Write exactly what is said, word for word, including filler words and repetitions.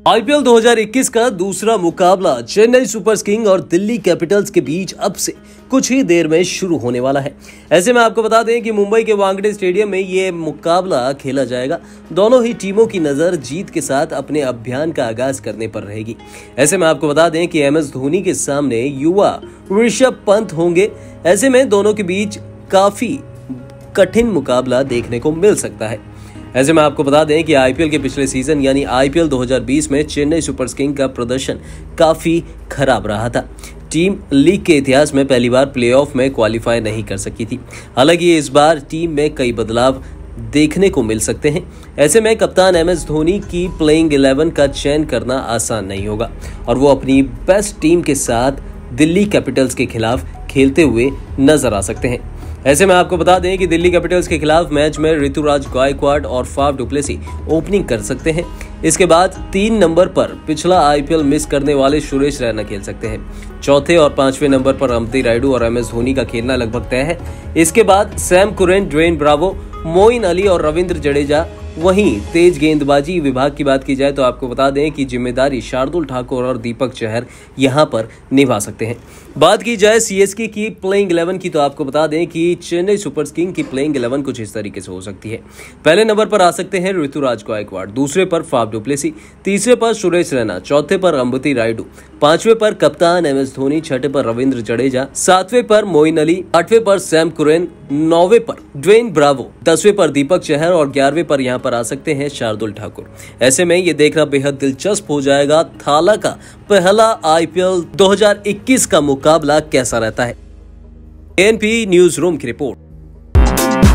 IPL दो हज़ार इक्कीस का दूसरा मुकाबला चेन्नई सुपर किंग्स और दिल्ली कैपिटल्स के बीच अब से कुछ ही देर में शुरू होने वाला है। ऐसे में आपको बता दें कि मुंबई के वानखेड़े स्टेडियम में ये मुकाबला खेला जाएगा। दोनों ही टीमों की नजर जीत के साथ अपने अभियान का आगाज करने पर रहेगी। ऐसे में आपको बता दें कि एम एस धोनी के सामने युवा ऋषभ पंत होंगे। ऐसे में दोनों के बीच काफी कठिन मुकाबला देखने को मिल सकता है। ऐसे में आपको बता दें कि आईपीएल के पिछले सीजन यानी आईपीएल दो हज़ार बीस में चेन्नई सुपर किंग्स का प्रदर्शन काफी खराब रहा था। टीम लीग के इतिहास में पहली बार प्लेऑफ में क्वालिफाई नहीं कर सकी थी। हालांकि इस बार टीम में कई बदलाव देखने को मिल सकते हैं। ऐसे में कप्तान एम एस धोनी की प्लेइंग इलेवन का चयन करना आसान नहीं होगा और वो अपनी बेस्ट टीम के साथ दिल्ली कैपिटल्स के खिलाफ खेलते हुए नजर आ सकते हैं। ऐसे में आपको बता दें कि दिल्ली कैपिटल्स के खिलाफ मैच में ऋतुराज गायकवाड और फाफ डुप्लेसी ओपनिंग कर सकते हैं। इसके बाद तीन नंबर पर पिछला आईपीएल मिस करने वाले सुरेश रैना खेल सकते हैं। चौथे और पांचवें नंबर पर अम्पति रायडू और एम एस धोनी का खेलना लगभग तय है। इसके बाद Sam Curran, Dwayne Bravo, Moeen Ali और रविंद्र जडेजा। वहीं तेज गेंदबाजी विभाग की बात की जाए तो आपको बता दें कि जिम्मेदारी शार्दुल ठाकुर और दीपक चहर यहां पर निभा सकते हैं। बात की जाए सीएसके की प्लेइंग इलेवन की तो आपको बता दें कि चेन्नई सुपर किंग्स की प्लेइंग इलेवन कुछ इस तरीके से हो सकती है। पहले नंबर पर आ सकते हैं ऋतुराज गायकवाड, दूसरे पर फाफ डुप्लेसी, तीसरे पर सुरेश रैना, चौथे पर अम्पति रायडू, पांचवें पर कप्तान एम एस धोनी, छठे पर रविंद्र जडेजा, सातवें पर मोइन अली, आठवें पर सैम कुरैन, नौवें पर ड्वेन ब्रावो, दसवें पर दीपक चहर और ग्यारहवें पर यहाँ पर आ सकते हैं शार्दुल ठाकुर। ऐसे में ये देखना बेहद दिलचस्प हो जाएगा थाला का पहला आईपीएल दो हज़ार इक्कीस का मुकाबला कैसा रहता है। एएनपी न्यूज रूम की रिपोर्ट।